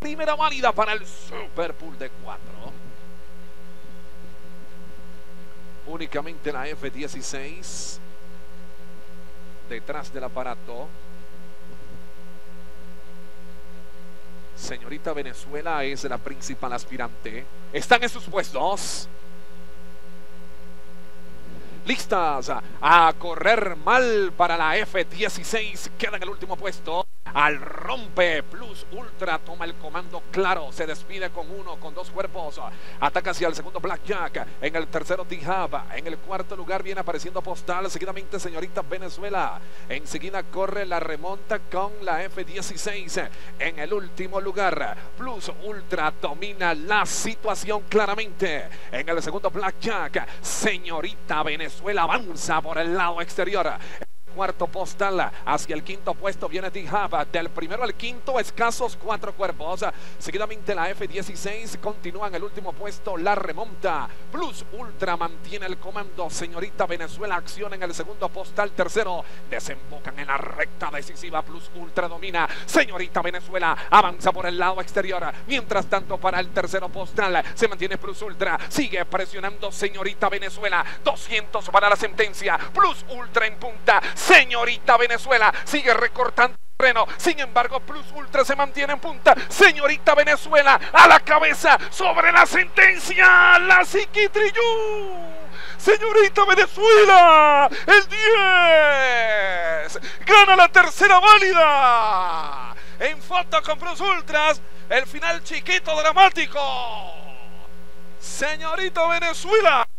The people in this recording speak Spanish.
primera válida para el Super Pool de 4. Únicamente la F-16 detrás del aparato. Señorita Venezuela es la principal aspirante. Están en sus puestos. Listas a correr mal para la F-16. Queda en el último puesto. Al rompe Plus Ultra toma el comando claro, se despide con dos cuerpos, ataca hacia el segundo Blackjack, en el tercero T-Hub, en el cuarto lugar viene apareciendo Postal, seguidamente Señorita Venezuela, enseguida corre la remonta con la F-16, en el último lugar Plus Ultra domina la situación claramente, en el segundo Blackjack, Señorita Venezuela avanza por el lado exterior. Cuarto Postal, hacia el quinto puesto viene T-Hub, del primero al quinto escasos 4 cuerpos, seguidamente la F-16 continúa en el último puesto, la remonta, Plus Ultra mantiene el comando, Señorita Venezuela acciona en el segundo Postal, tercero, desembocan en la recta decisiva, Plus Ultra domina, Señorita Venezuela avanza por el lado exterior, mientras tanto para el tercero Postal se mantiene Plus Ultra, sigue presionando Señorita Venezuela, 200 para la sentencia, Plus Ultra en punta, Señorita Venezuela sigue recortando terreno, sin embargo Plus Ultra se mantiene en punta, Señorita Venezuela a la cabeza sobre la sentencia, la Psiquitrillú, Señorita Venezuela, el 10, gana la tercera válida, en foto con Plus Ultras, el final chiquito dramático, Señorita Venezuela.